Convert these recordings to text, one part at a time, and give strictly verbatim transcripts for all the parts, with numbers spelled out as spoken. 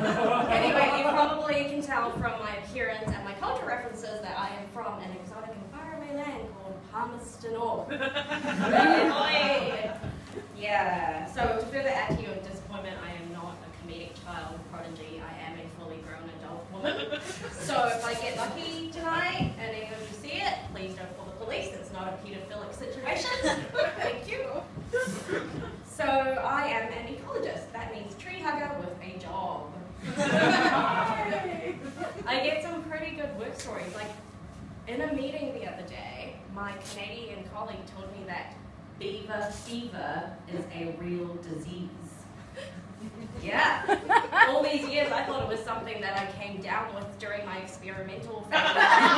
Anyway, you probably can tell from my appearance and my cultural references that I am from an exotic and faraway land called Palmerston North. Yeah, so to further add to your disappointment, I am not a comedic child prodigy. I am a fully grown adult woman. So if I get lucky tonight and any of you see it, please don't call the police. It's not a pedophilic situation. Thank you. So I am an ecologist. That means tree hugger with a job. I get some pretty good work stories. Like in a meeting the other day, my Canadian colleague told me that beaver fever is a real disease. Yeah. All these years I thought it was something that I came down with during my experimental phase.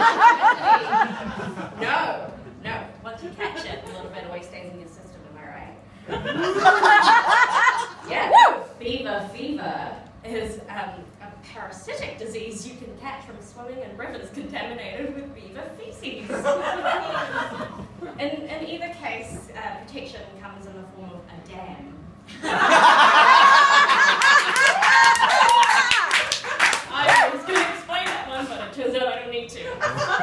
No, no. Once you catch it, a little bit always stays in your system, am I right? Yeah. Beaver fever is um, a parasitic disease you can catch from swimming in rivers contaminated with beaver feces. in, in either case, uh, protection comes in the form of a dam. I was going to explain that one, but it turns out I don't need to.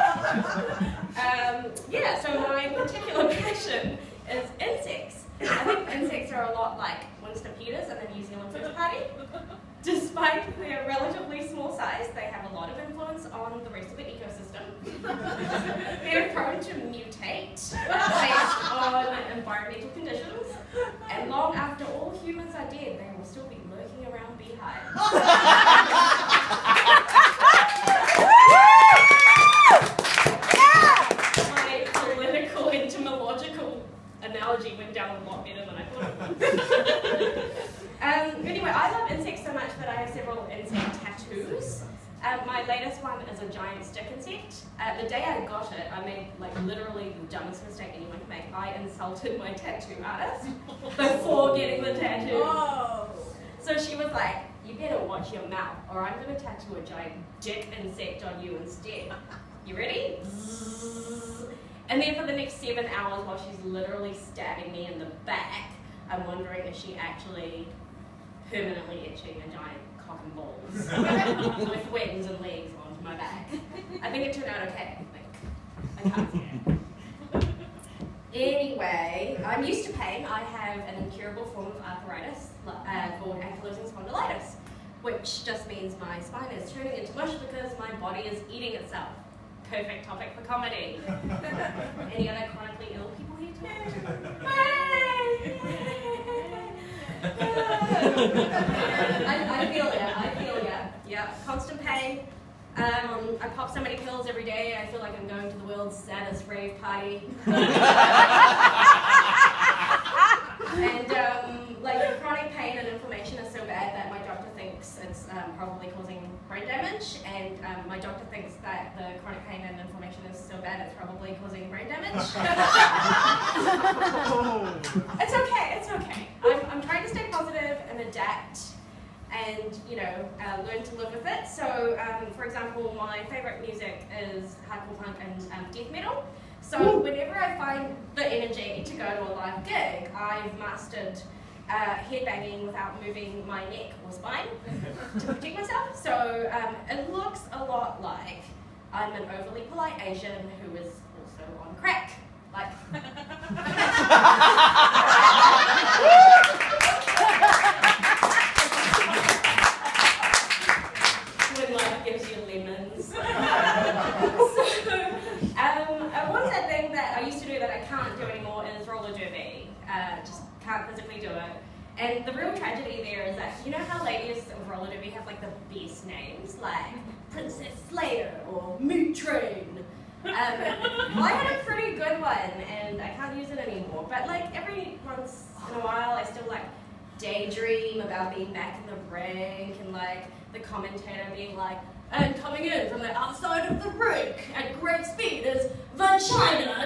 um, yeah, so my particular passion is insects. I think insects are a lot like Winston Peters and the New Zealand First Party. Despite their relatively small size, they have a lot of influence on the rest of the ecosystem. They're prone to mutate based on environmental conditions, and long after all humans are dead, they will still be lurking around beehives. My political entomological analogy went down a lot better than I thought it would. Um, anyway, I love insects so much that I have several insect tattoos. Um, my latest one is a giant stick insect. Uh, the day I got it, I made like literally the dumbest mistake anyone can make. I insulted my tattoo artist before getting the tattoo. Whoa. So she was like, you better watch your mouth or I'm going to tattoo a giant dick insect on you instead. You ready? And then for the next seven hours while she's literally stabbing me in the back, I'm wondering if she actually permanently itching a giant cock and balls with wings and legs onto my back. I think it turned out okay. Like, I can't see it. Anyway, I'm used to pain. I have an incurable form of arthritis uh, called ankylosing spondylitis, which just means my spine is turning into mush because my body is eating itself. Perfect topic for comedy. Any other chronically ill people here today? I, I feel ya, I feel ya. Yeah, constant pain. Um, I pop so many pills every day, I feel like I'm going to the world's saddest rave party. And um, like the chronic pain and inflammation is so bad that my doctor thinks it's um, probably causing brain damage, and um, my doctor thinks that the chronic pain and inflammation is so bad it's probably causing brain damage. It's okay, it's okay. I'm, I'm trying to stay positive and adapt and, you know, uh, learn to live with it. So, um, for example, my favorite music is hardcore punk and um, death metal. So whenever I find the energy to go to a live gig, I've mastered uh, headbanging without moving my neck or spine to protect myself. So um, it looks a lot like I'm an overly polite Asian who is also on crack. Like, when life gives you lemons. So, um, uh, one sad thing that I used to do that I can't do anymore is roller derby. Uh, just can't physically do it. And the real tragedy there is that, you know how ladies of roller derby have like the best names, like Princess Slayer or Mood Train. Um, well, I had a pretty good one, and I can't use it anymore. But like every once in a while, I still like daydream about being back in the rink, and like the commentator being like, and coming in from the outside of the rink at great speed is Vagina